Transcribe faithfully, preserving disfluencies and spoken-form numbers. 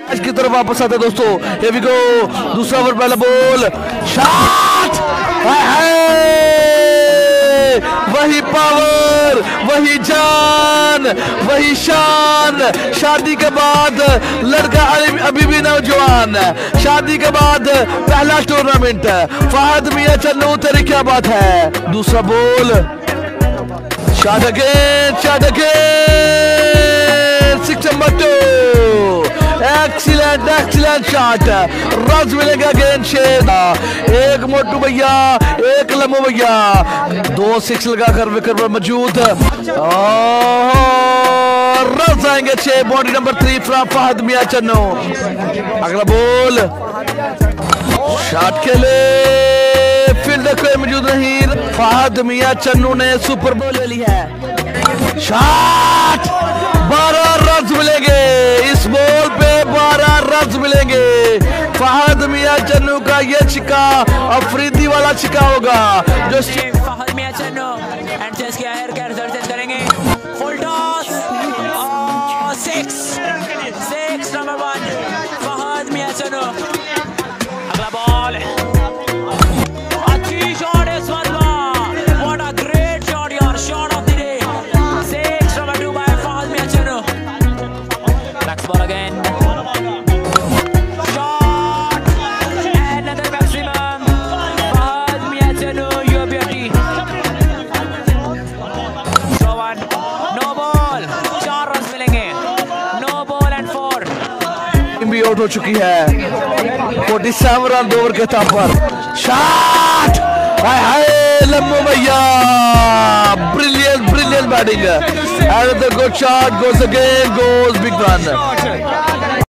आज की तरफ वापस आते दोस्तों, here we go, दूसरा ओवर पहला बॉल, शॉट, वही पावर, वही जान, वही शान। शादी के बाद लड़का अभी भी नौजवान, शादी के बाद पहला टूर्नामेंट। फहद मियां चन्नू, तेरी क्या बात है। दूसरा ball, shot again, shot again, six number two, excellent excellent shot. Run मिलेगा अगेन शेर, एक मोटू भैया, एक लम्बू भैया, दो सिक्स लगाकर विकेट पर मौजूद। रन आएंगे छह, body number three from Fahad मियां चन्नू। अगला बॉल, शॉट के लिए फील्डर कोई मौजूद नहीं, फहद मियां चन्नू ने सुपर बॉल ले ली है। शॉट, बारह रन मिलेंगे इस बॉल पे, बारह रन मिलेंगे। फहद मियां चन्नू का ये छिक्का अफरीदी वाला छिक्का होगा जो फहद मियां चन्नू एंड चेस के आयर के रिजल्ट करेंगे। Full toss, six six number one Fahad मियां चन्नू। अगला बॉल, अच्छी शॉट इस one, what a great shot यार, shot of the day, six number two by Fahad Miyan Channu. Next ball again, shot, another maximum, फहद मियां चन्नू, your beauty। Throw one, no ball, चार रन मिलेंगे, no ball and four। भी out हो चुकी है, सैंतालीस रन ओवर के ताप पर। शॉट, हाय हाय लम्बू भैया, brilliant brilliant batting, and the good shot goes again, goes big run.